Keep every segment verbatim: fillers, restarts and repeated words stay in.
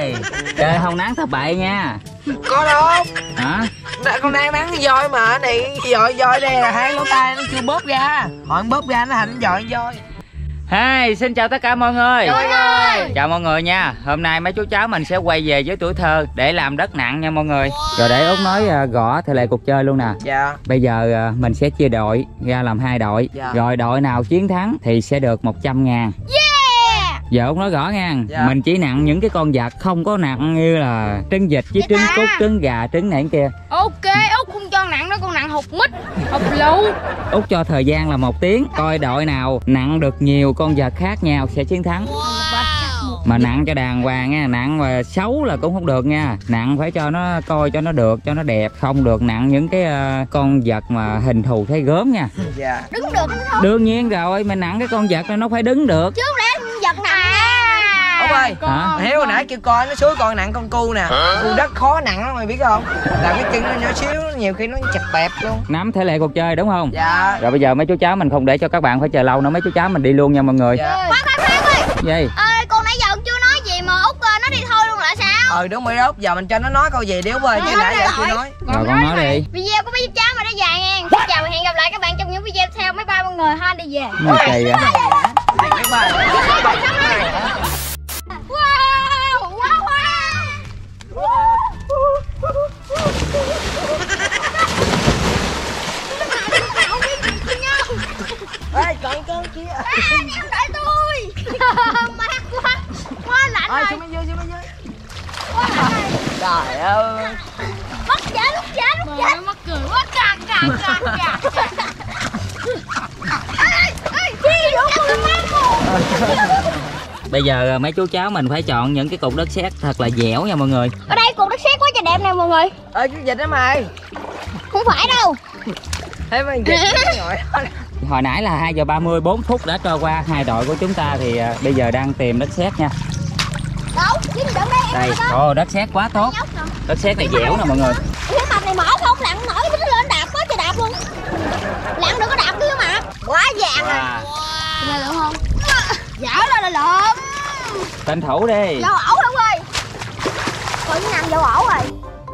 ơi, chơi không nắng thập bậy nha. Có đâu. Hả? Con đang nắng voi mà. Này voi voi đây là hai lỗ tai nó chưa bóp ra. Họ bóp ra nó thành voi voi. Hey, xin chào tất cả mọi người. Mọi người. Chào mọi người nha. Hôm nay mấy chú cháu mình sẽ quay về với tuổi thơ để làm đất nặng nha mọi người. Wow. Rồi để Út nói uh, gõ theo lệ cuộc chơi luôn nè. Dạ. Bây giờ uh, mình sẽ chia đội ra làm hai đội. Dạ. Rồi đội nào chiến thắng thì sẽ được một trăm ngàn. Yeah. Giờ Út nói rõ nha. Dạ. Mình chỉ nặng những cái con vật không có nặng như là trứng vịt với trứng cút, trứng gà, trứng này kia. Ok, Út không cho nặng đó, con nặng hột mít, hột lựu. Út cho thời gian là một tiếng. Coi đội nào nặng được nhiều con vật khác nhau sẽ chiến thắng. Wow. Mà nặng cho đàng hoàng nha. Nặng mà xấu là cũng không được nha. Nặng phải cho nó coi cho nó được, cho nó đẹp. Không được nặng những cái uh, con vật mà hình thù thấy gớm nha. Dạ. Đứng được không? Đương nhiên rồi. Mình nặng cái con vật này nó phải đứng được. Chứ không lẽ vật nặng. Út ơi, hả? Hiếu hồi nãy kêu coi nó suối con nặng con cu nè. Cu đất khó nặng lắm mày biết không? Là cái chân nó nhỏ xíu, nhiều khi nó chặt bẹp luôn. Nắm thể lệ cuộc chơi đúng không? Dạ. Rồi bây giờ mấy chú cháu mình không để cho các bạn phải chờ lâu nữa. Mấy chú cháu mình đi luôn nha mọi người. Dạ. Khoan khoan khoan ơi. Gì? Ơi, con nãy giờ chưa nói gì mà Út nó đi thôi luôn là sao? Ờ đúng rồi đó, giờ mình cho nó nói câu gì đi Út ơi, chứ nãy giờ chưa nói. Rồi con nói đi. Video của mấy chú cháu mà đã dài nha. Xin chào và hẹn gặp lại các bạn trong những video theo mấy ba mọi người ha đi về. Gì kỳ vậy? Bye bye. Wow, wow, wow. Ê, còn con kia. À, em đợi tôi. Mát quá. Quá lạnh rồi. rồi. Xuống bên dưới, xuống bên dưới. Quá lạnh rồi. Trời ơi. Mất giá, mất giá, mất giá. Mắc cười quá. Cà, cà, cà, cà. Ê, ê, chi vô con mát. Bây giờ mấy chú cháu mình phải chọn những cái cục đất sét thật là dẻo nha mọi người. Ở đây cục đất sét quá trời đẹp nè mọi người. Ê, cái vịt đó mày. Không phải đâu. Thấy mấy vịt ngồi. Hồi nãy là hai giờ ba mươi, bốn phút đã trôi qua. Hai đội của chúng ta thì uh, bây giờ đang tìm đất sét nha. Đâu? Dính đựng đây. Đây, ồ đất sét quá tốt. Đất sét này dẻo nè mọi người. Cái mặt này mở không lặn nổi, nó lên đạp quá trời đạp luôn. Lặn đừng có đạp kia mà. Quá vàng rồi. Wow. Này lượm không? Dở ra là lượm. Tranh thủ đi. Vô ổ không ơi. Coi như nằm vô ổ rồi.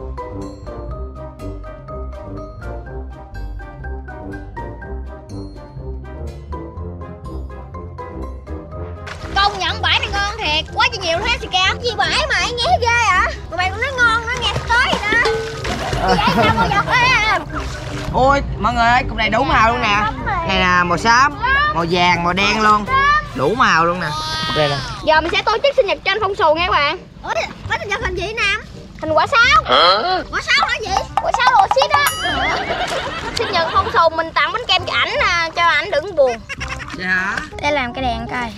Công nhận bãi này ngon thiệt, quá chi nhiều thế thì cao. Gì bãi mà anh nghe ghê à? Tụi mày cũng nói ngon, nó nghe tới vậy đó. Vậy sao con dọc ê. Ôi mọi người ơi, cục này đủ màu luôn nè. Này là màu xám, màu vàng, màu đen luôn. Đủ màu luôn nè. Đây nè. Giờ mình sẽ tổ chức sinh nhật tranh phong xù nha các bạn. Ủa, bánh sinh nhật hình gì Nam? Hình quả sáo. Hả? Quả sáo là gì? Quả sáo đồ xít á. Sinh nhật phong xù mình tặng bánh kem cho ảnh nè, cho ảnh đừng buồn. Dạ. Để làm cái đèn coi.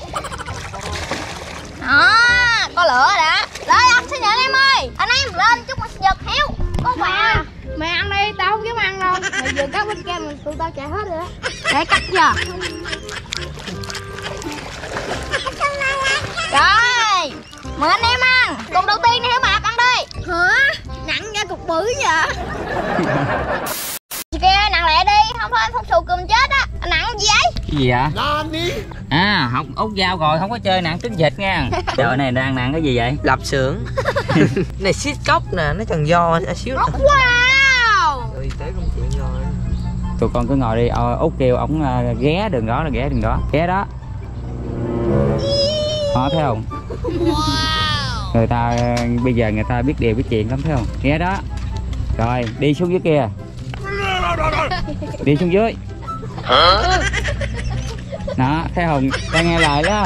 Đó, có lửa rồi đó. Lên anh sinh nhật em ơi. Anh em lên chúc mừng sinh nhật Hiếu. Có quà. Mày ăn đi, tao không dám ăn đâu. Mày vừa cắt bánh kem tụi tao chạy hết rồi đó. Để cắt giờ. Rồi, mời anh em ăn. Cục đầu tiên đi Hiếu Mạp ăn đi. Hả? Nặng ra cục bự vậy. Chị kia nặng lẹ đi, không thôi phong xù cùm chết á. Anh nặng gì vậy? Cái gì vậy? À, học Út giao rồi, không có chơi nặng trứng vịt nha. Trời này đang nặng cái gì vậy? Lạp xưởng. Này xít cốc nè, nó cần do xíu. Wow. Ừ, tới công chuyện rồi. Tụi con cứ ngồi đi, Út kêu ổng ghé đường đó là ghé đường đó. Ghé đó. Họ thấy không? Wow. Người ta bây giờ người ta biết điều biết chuyện lắm thấy không? Ghé đó. Rồi, đi xuống dưới kia. Đi xuống dưới. Đó, thấy không? Ta nghe lời đó.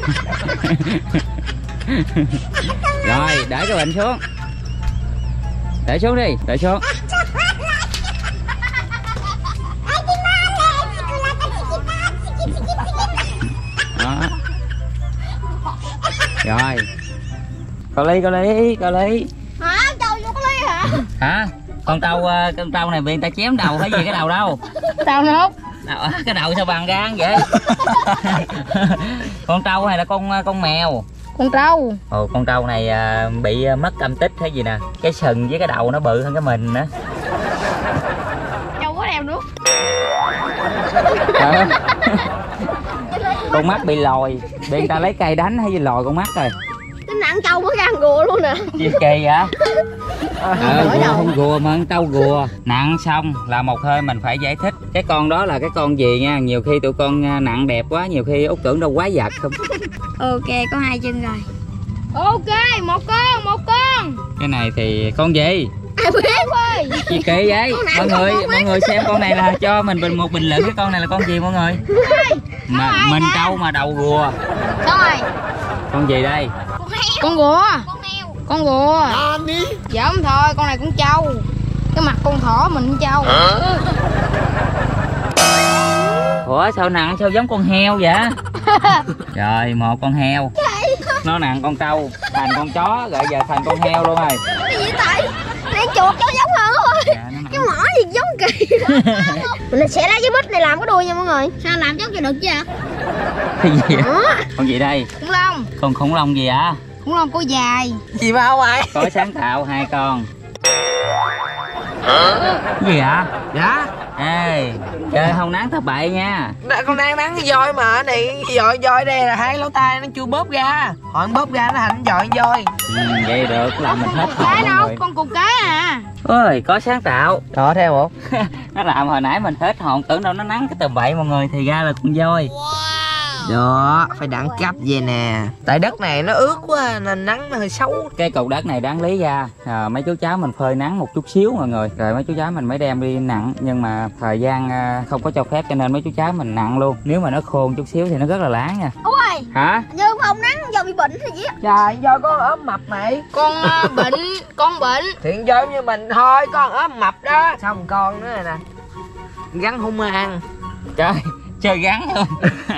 Rồi, để cái bình xuống. Để xuống đi, để xuống. Đó. Rồi. Cậu ly, cậu ly, cậu ly. Hả? Trâu vô cái ly hả? Hả? Con trâu, con trâu này bị người ta chém đầu hay gì cái đầu đâu? Sao nữa? Đầu, cái đầu sao bằng gan vậy? Con trâu hay là con con mèo? Con trâu. Ồ, con trâu này à, bị mất âm tích hay gì nè. Cái sừng với cái đầu nó bự hơn cái mình nữa. Trâu có đeo nước. À. Con mắt bị lòi, bị người ta lấy cây đánh hay gì lòi con mắt rồi. Cái nặng trâu có gan gùa luôn nè. Gì kỳ vậy? Ờ, gùa không gùa mà con trâu gùa. Nặng xong là một hơi mình phải giải thích cái con đó là cái con gì nha. Nhiều khi tụi con nặng đẹp quá, nhiều khi Út tưởng đâu quái vật không. Ok, có hai chân rồi. Ok, một con, một con. Cái này thì con gì? Ai biết ơi. Gì kỳ vậy? Mọi người, mọi người xem con này là cho mình bình một bình luận cái con này là con gì mọi người? Mà mình trâu mà đầu gùa. Xong rồi. Con gì đây? Con gùa. Con heo. Con gùa. Giỡn thôi, con này cũng trâu. Cái mặt con thỏ mình cũng trâu. Ủa sao nặng sao giống con heo vậy? Rồi một con heo. Nó nặng con trâu thành con chó rồi giờ thành con heo luôn rồi. Cái gì tại? Này chuột cho giống hơn rồi. Dạ, cái mỏ gì giống kỳ đó. Mình sẽ lấy cái bít này làm cái đuôi nha mọi người. Sao làm giống cho được chứ? Cái gì vậy? Con gì đây? Khủng long. Con khủng long gì ạ? Khủng long có dài. Gì mà không ai? Có sáng tạo hai con. Cái gì ạ? Dạ. Ê, chơi không nắng thất bại nha. Đã, con đang nắng voi mà này voi voi đây là hai lỗ tai nó chưa bóp ra. Họ bóp ra nó thành voi voi. Ừ, vậy được làm mình hết Cái hồn đâu? rồi. Con cục cái à. Ôi có sáng tạo. Đó theo một. Nó làm hồi nãy mình hết hồn tưởng đâu nó nắng cái tầm bậy mọi người thì ra là con voi. Đó, phải đẳng cấp về nè. Tại đất này nó ướt quá nên nắng nó hơi xấu. Cái cục đất này đáng lý ra à, mấy chú cháu mình phơi nắng một chút xíu mọi người. Rồi mấy chú cháu mình mới đem đi nặng. Nhưng mà thời gian à, không có cho phép cho nên mấy chú cháu mình nặng luôn. Nếu mà nó khôn chút xíu thì nó rất là láng nha. Ôi. Hả? Như không nắng do bị bệnh hay gì á. Trời, voi có ốm mập mày. Con uh, bệnh, con bệnh. Thiện voi như mình thôi, con ốm mập đó. Xong con nữa nè. Gắn hung ăn. Trời, chơi gắn luôn.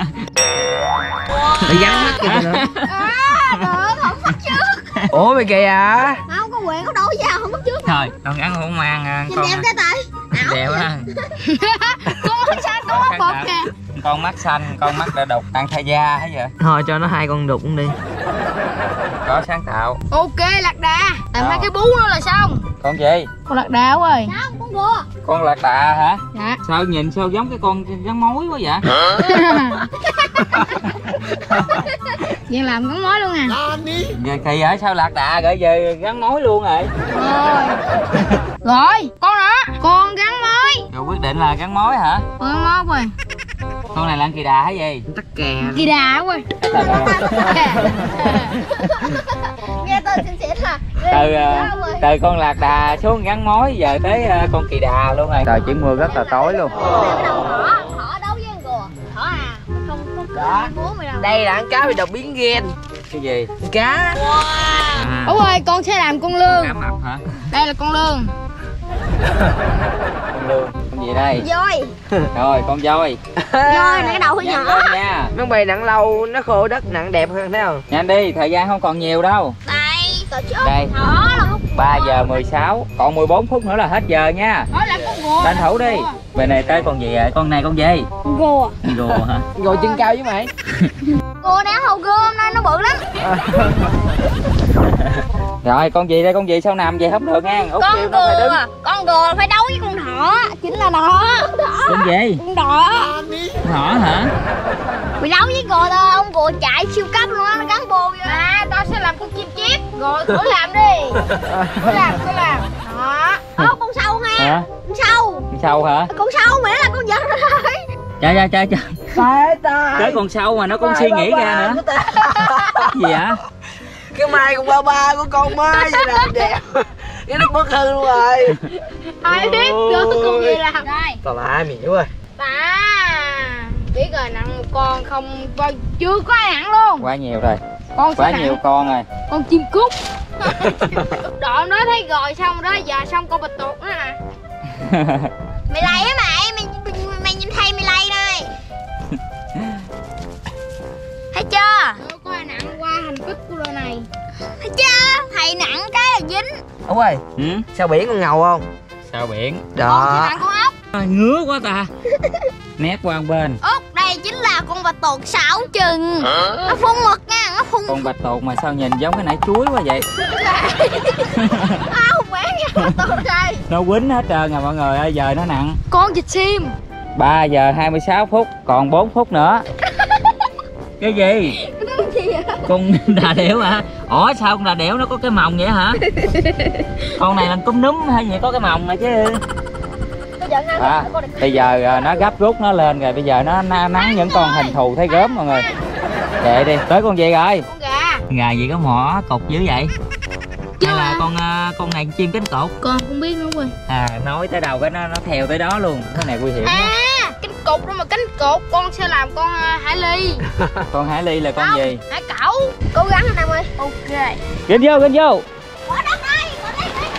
Để gắn mắt cho nữa. À, được, không bắt trước. Ủa mày kìa à? Không, có quyền có đâu vào không bắt trước. Thôi, con gắn không mang Nhìn con. đẹp cái tay. Đẹp á. Con mắt xanh, con mắt bột kìa. Con mắt xanh, con mắt đã đục ăn thay da hết vậy. Thôi cho nó hai con đục đi. Có sáng tạo. Ok, lạc đà. Làm Ờ. hai cái bú nữa là xong. Con gì? Con lạc đà ơi. Sao, con gùa. Con lạc đà hả? Dạ. Sao nhìn sao giống cái con gắn mối quá vậy? Vậy làm gắn mối luôn à. Vậy kỳ vậy sao lạc đà rồi giờ gắn mối luôn rồi? Rồi. Rồi, con nữa. Con gắn mối. Rồi quyết định là gắn mối hả? Con gắn mối rồi. Con này là con kỳ đà hay gì? Tắc kè. Kỳ đà ơi. Nghe tên xinh xịn à. Từ uh, từ con lạc đà xuống gắn mối giờ tới uh, con kỳ đà luôn rồi. Trời chỉ mưa rất là tối luôn. Thỏ, thỏ đấu với con gùa. Thỏ à. Không có bố mày đâu. Đây là con cá bị độc biến gen. Cái gì? Cá. À, Út ơi, con sẽ làm con lương. cá mập hả? Đây là con lương. Con lương. Con gì đây? Voi. Rồi con voi. Voi là cái đầu hơi Nhanh nhỏ. lên nha. Mấy bầy nặng lâu nó khô đất nặng đẹp hơn thấy không? Nhanh đi, thời gian không còn nhiều đâu. Đây, tổ chức. Đây. Thỏ là hút. ba giờ mười sáu, còn mười bốn phút nữa là hết giờ nha. Thỏ làm con gùa. Tranh thủ đi. Bên này tới con gì vậy? Con này con gì? Con gùa. Gùa hả? Ngồi chân cao với mày. Gùa đá hầu gươm hôm nay nó bự lắm. Rồi con gì đây? Con gì sao nằm vậy không được nha. Út Con kêu nó phải đứng. gùa, con gùa phải đấu với con thỏ. Chính là đỏ. Con gì? Con đỏ. Con thỏ hả? Bị đấu với gùa thôi, ông gùa chạy siêu cấp luôn á, nó gắn bồ vô. À, tao sẽ làm con chim chép. Rồi thử làm đi. Thử làm, thử làm. Đó. Ơ, con sâu ha. Hả? Con sâu. Con sâu hả? Con sâu mẹ là con vật rồi. Trời trời trời trời. Tại tại. Tới con sâu mà nó cũng suy nghĩ ra nữa. Cái gì hả? Cái mai con ba ba của con mới vậy là đẹp. Cái nó bất hư luôn rồi. Ai biết được con gì làm. Đây. Tao lại mày quá. À, biết rồi, nặng một con không, chưa có ai nặng luôn. Quá nhiều rồi. Con Quá nặng. nhiều con rồi. Con chim cút. Đoạn đó thấy rồi xong đó, giờ xong con bạch tuộc nữa à. Mày lay á mày, mày, mày, mày nhìn thấy mày lay đây. Thấy chưa? Đâu có ai nặng qua hành tích của đôi này. Thấy chưa? Thầy nặng cái là dính. Út ơi, Ừ? sao biển con ngầu không? Sao biển? Con Đó. chỉ nặng con ốc. À, ngứa quá ta. Nét qua một bên. Út, đây chính là con bạch tuộc sáu chừng. Nó phun mực nha, nó phun. Con bạch tuộc mà sao nhìn giống cái nải chuối quá vậy? À, không bán nha bạch tuộc đây. Nó quýnh hết trơn à mọi người ơi, giờ nó nặng. Con vịt sim. ba giờ hai mươi sáu phút, còn bốn phút nữa. Cái gì? Cái gì vậy? Con đà điểu hả? Ủa sao con đà điểu nó có cái mồng vậy hả? Con này là cúm núm hay gì có cái mồng này chứ. À, bây giờ nó gấp rút nó lên rồi, bây giờ nó nắng những con hình thù thấy gớm mọi người. Kệ đi, tới con gì rồi? Con gà. Gà gì có mỏ cục dữ vậy? Hay là con con này chim cánh cụt? Con không biết nữa rồi. À, nói tới đâu cái nó nó theo tới đó luôn. Cái này nguy hiểm à, đó. Cánh cụt đó mà cánh cụt con sẽ làm con uh, hải ly. Con hải ly là con không, gì? hải cẩu. Cố gắng anh em ơi. Ok. Kinh vô, kinh vô. Quả đất ơi, quả đất ơi.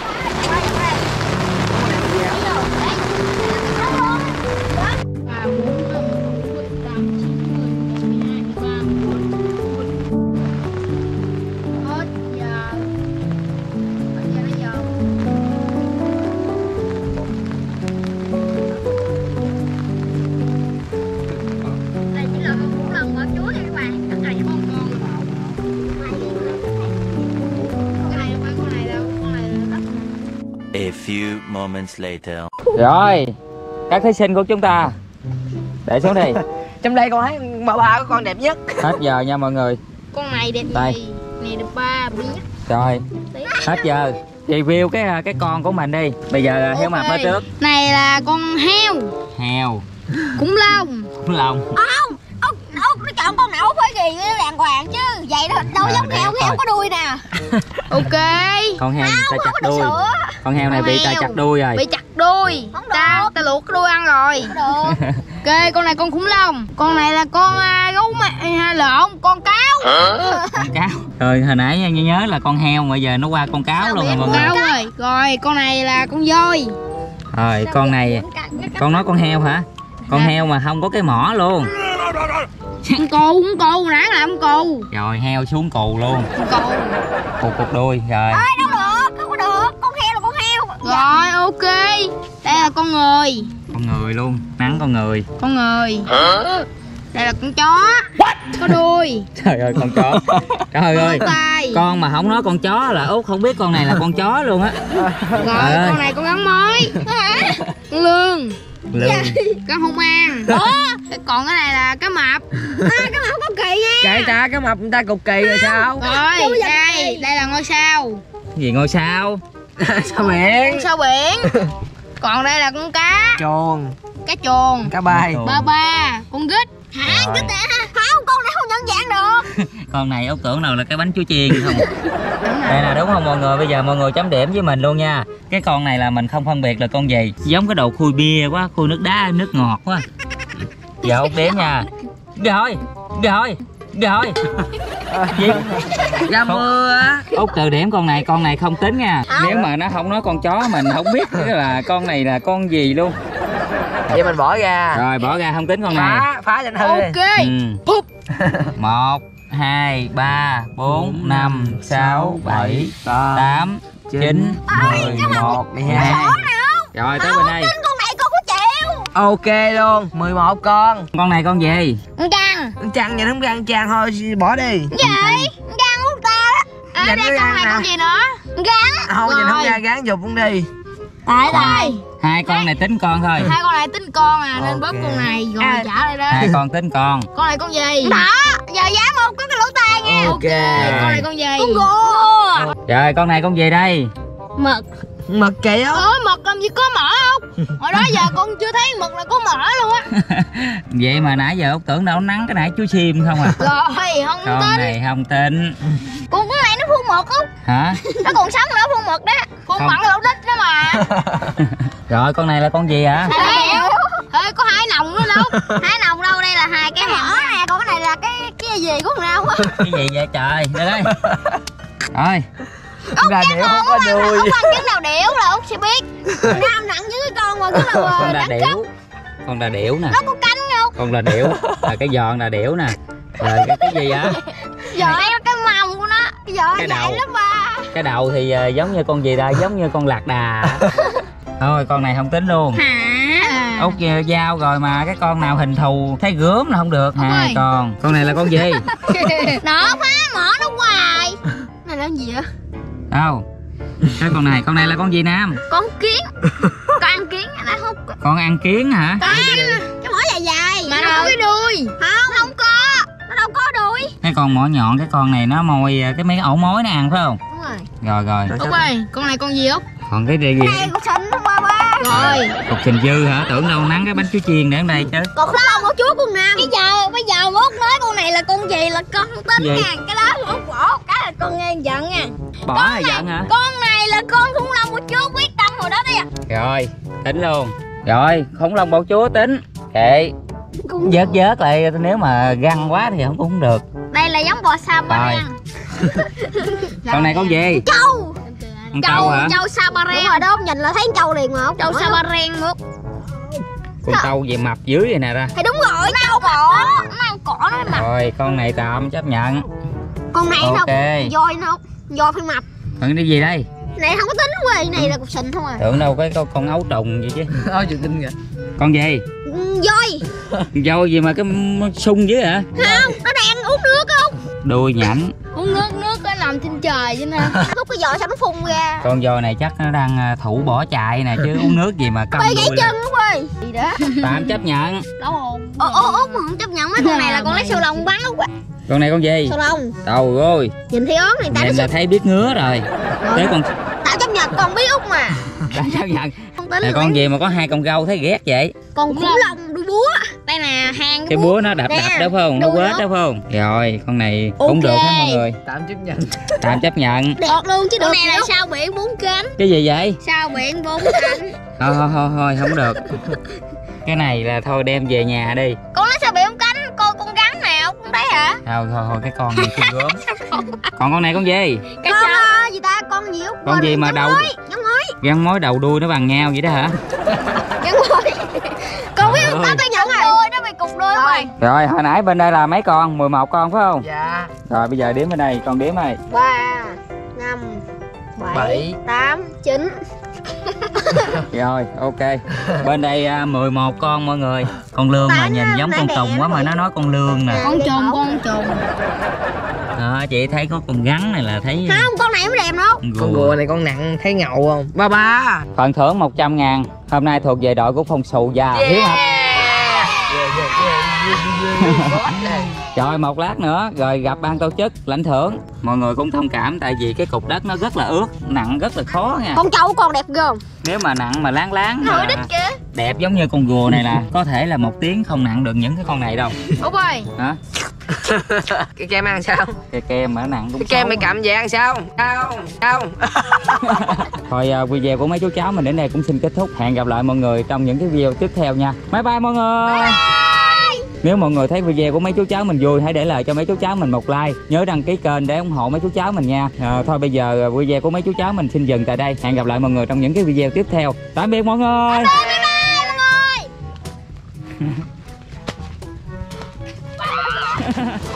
A few moments later. Rồi, các thí sinh của chúng ta để xuống đi. Trong đây con thấy bà ba của con đẹp nhất. Hết giờ nha mọi người. Con này đẹp đây. Gì? Này đẹp ba biết. Rồi, hết giờ. Review cái cái con của mình đi. Bây giờ okay. Hiếu Mập nói trước. Này là con heo. Heo. Khủng long. Khủng long. Không, Úc, Úc nó chọn con nào phải gì đàng hoàng chứ. Vậy đâu, đâu à, giống heo, heo có đuôi nè. Ok. Con heo ta chặt đuôi. Con heo này con bị heo. ta chặt đuôi rồi. Bị chặt đuôi. Không ta, ta luộc cái đuôi ăn rồi. Không được. Ok, con này con khủng long. Con này là con uh, gấu mẹ lộn, con cáo. Con cáo. Rồi hồi nãy nhớ nhớ là con heo mà giờ nó qua con cáo sao luôn rồi mọi người. Cáo rồi. Rồi, con này là con voi. Rồi, con này con nói con heo hả? Con à. Heo mà không có cái mỏ luôn. Con cù, con cù, nãy là con cù. Rồi heo xuống cù luôn. Cù. Cù cục đuôi rồi. Ơi đâu được, không có được. Con heo là con heo. Rồi ok. Đây là con người. Con người luôn, nắng con người. Con người. Đây là con chó. What? Có đuôi. Trời ơi con chó. Trời ơi. Tay. Con mà không nói con chó là Út không biết con này là con chó luôn á. Rồi à. Con này con gắn mối. Con lương. Lương. Con hung an. Ủa? Còn cái này là cá mập. À, cá mập có kỳ nha. Kệ ta, cá mập người ta cục kỳ rồi sao? Rồi đây, đây là ngôi sao. Gì ngôi sao? Sao biển? Con sao biển. Còn đây là con cá. Trồn. Cá trồn. Cá bay. Ba ba. Con gít. Hả? Gít hả? Không, con này không nhận dạng được. Con này Út tưởng đâu là cái bánh chuối chiên không. Đây là đúng không mọi người? Bây giờ mọi người chấm điểm với mình luôn nha. Cái con này là mình không phân biệt là con gì. Giống cái đồ khui bia quá, khui nước đá, nước ngọt quá. Giờ Út đếm nha. Rồi, rồi, rồi. Gì? Ra mưa. Út trừ điểm con này, con này không tính nha. Nếu mà nó không nói con chó mình không biết là con này là con gì luôn. Vậy mình bỏ ra. Rồi bỏ ra không tính con này. Phá, phá cho hư. Ok. Ừ. Một, hai, ba, bốn, năm, sáu, bảy, tám, chín, mười, một, mười hai. Rồi tới bên đây. Con này con có chịu. Ok luôn, mười một con. Con này con gì? Con trăng. Con trăng vậy không ăn trăng thôi, bỏ đi. Gì? Con trăng của ta đó. À, đây con này con gì nữa? Gắn. Không, nhìn không ra gán dục cũng đi. Tại đây. Hai con này tính con thôi. Hai con này tính con à, nên okay. bớt con này rồi à. Trả lại đây. Hai con tính con. Con này con gì? Đó, giờ giá một có cái lỗ tai nha. Ok. Okay. Con này con gì? Con gô. Rồi con này con gì đây? Mực. Mực kìa. Ôi mực làm gì có mỡ không? Hồi đó giờ con chưa thấy mực là có mỡ luôn á. Vậy mà nãy giờ Út tưởng đâu nắng cái nãy chuối xiêm không à. Rồi không con tin. Con này không tin. Con con này nó phun mực không? Hả? Nó còn sống nữa phun mực đó. Phun bằng lỗ đít đó mà. Rồi con này là con gì hả? Ê có hai nòng nữa đâu. Hai nòng đâu, đây là hai cái mỡ nè, còn cái này là cái cái gì của nào á. Cái gì vậy trời? Đây đây. Rồi. Út đà điểu không có đuôi. Út ăn trứng đào điểu là Út sẽ biết. Nam nặng với cái con mà cái nào con đà điểu. Con đà điểu nè. Nó có cánh không? Con đà điểu là cái giòn đà điểu nè. Rồi cái, cái gì vậy? Giòn là cái mông của nó. Cái giòn cái đầu lắm ba. Cái đầu thì uh, giống như con gì ta? Giống như con lạc đà. Thôi con này không tính luôn. Hả? Út giao rồi mà cái con nào hình thù thấy gớm là không được. Hai con. Con này là con gì? Nó phá mỏ nó hoài. Này là gì vậy? Đâu? Cái con này, con này là con gì Nam? Con kiến. Con ăn kiến hả? Không. Con ăn kiến hả? Con cái mỏ dài dài. Mà nó có cái đuôi. Không, không có. Nó đâu có đuôi. Cái con mỏ nhọn, cái con này nó mồi cái mấy cái ổ mối nó ăn phải không? Đúng rồi. Rồi rồi. Út ơi, con này con gì Út? Còn cái gì? Cái này cục sình không ba ba. Rồi. Cục sình dư hả? Tưởng đâu nắng cái bánh chuối chiên để ở đây chứ. Còn khủng long của chú con Nam. Bây giờ bây giờ Út nói con này là con gì là con không tính nha. Cái đó Út bỏ cái là con nghe giận nha. Bỏ hay giận hả? Con này là con khủng long của chú quyết tâm hồi đó đi à. Rồi, tính luôn. Rồi, khủng long bảo chúa tính. Kệ. Vớt vớt lại, nếu mà găng quá thì không cũng được. Đây là giống bò Sabaran. Con này con gì? Trâu. Con trâu hả? Trâu Sabaran. Đúng rồi đó, nhìn là thấy trâu liền mà. Trâu Sabaran Út. Con trâu gì mập dưới vậy nè ta. Thì đúng rồi, nó ăn cỏ. Nó ăn cỏ đó mà. Rồi, con này tạm chấp nhận. Con này ok. nó voi nó voi phải mập. Còn cái gì đây? Này không có tính quá, cái này là cục sình không à. Tưởng đâu cái con, con ấu trùng vậy chứ. Ôi chịu tin kìa. Con gì? Voi. Voi gì mà cái sung dưới hả? Không, nó đang uống nước không? Đuôi nhảnh. Uống nước, nước nó nằm trên trời chứ nè. Hút cái giò sao nó phun ra. Con voi này chắc nó đang thủ bỏ chạy nè chứ uống nước gì mà cong Quay gãy đuôi chân Út ơi. Gì đó. tạm chấp nhận. Đâu hồn. Ô ô Út mà không chấp nhận mấy con này là con lấy sầu lông bắn Út á. Con này con gì? Sầu lông. Trời ơi, Nhìn thấy ớn này ta nhìn nó là thấy biết ngứa rồi. Tới con tao chấp nhận con biết Út mà. tạm chấp nhận. Không tính. Này con gì mà có hai con gâu thấy ghét vậy? Con khủng long đuôi búa. Đây nè, hàng Cái búa nó đập đập đó phải không? Nó quết đó phải không? Rồi, con này cũng được hết mọi người. Tạm chấp nhận. Tạm chấp nhận. Được luôn chứ được. Con này là sao biển bốn cánh. Cái gì vậy? Sao biển bốn cánh. Thôi thôi thôi thôi không được. Cái này là thôi đem về nhà đi. Con nói sao biển bốn cánh, con con rắn nào cũng thấy hả? Thôi thôi thôi cái con này con gớm. Còn con này con gì? Cái con sao? Gì ta? Con gì Út? Con gì mà đầu giống mối. gắn mối đầu đuôi nó bằng nhau vậy đó hả? Gắn mối. Con biết không? Tao tao nhận đuôi nó bị cục đuôi rồi. Rồi hồi nãy bên đây là mấy con? mười một con phải không? Dạ. Rồi bây giờ đếm bên đây, con đếm ơi. ba, năm, bảy, tám, chín. Rồi ok. Bên đây à, mười một con mọi người. Con lương mà nhìn giống con tùng quá mà nó nói con lương nè. Con trùng, con trùng. Đó, chị thấy có con rắn này là thấy. Không, con này mới đẹp đâu. Con gùa này con nặng thấy ngầu không? Ba ba. Phần thưởng một trăm ngàn. Hôm nay thuộc về đội của Phong Sù và Yeah. Hiếu Hập. Yeah, yeah, yeah, yeah, yeah. Rồi một lát nữa rồi gặp ban tổ chức lãnh thưởng. Mọi người cũng thông cảm tại vì cái cục đất nó rất là ướt, nặng rất là khó nha. Con trâu con đẹp ghê không? Nếu mà nặng mà láng láng mà đít kìa. đẹp giống như con rùa này là có thể là một tiếng không nặng được những cái con này đâu. Út ơi. Hả? Cái kem ăn sao? Cái kem mà nặng cũng Cái kem xấu mày mà. cầm về ăn sao? Không, không. Thôi uh, video của mấy chú cháu mình đến đây cũng xin kết thúc. Hẹn gặp lại mọi người trong những cái video tiếp theo nha. Bye bye mọi người. Bye bye. Nếu mọi người thấy video của mấy chú cháu mình vui, hãy để lại cho mấy chú cháu mình một like. Nhớ đăng ký kênh để ủng hộ mấy chú cháu mình nha. À, thôi bây giờ video của mấy chú cháu mình xin dừng tại đây. Hẹn gặp lại mọi người trong những cái video tiếp theo. Tạm biệt mọi người. Bye bye, bye bye mọi người.